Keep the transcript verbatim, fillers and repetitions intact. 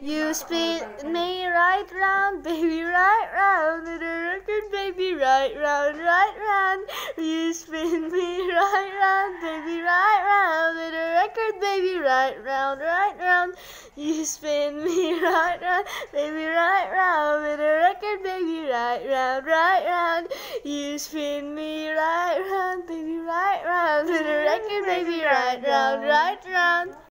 You spin me right round, baby, right round, with a record, baby, right round, right round. You spin me right round, baby, right round, with a record, baby, right round, right round. You spin me right round, baby, right round, with a record, baby, right round, right round. You spin me right round, baby, right round, with a record, baby, right round, right round.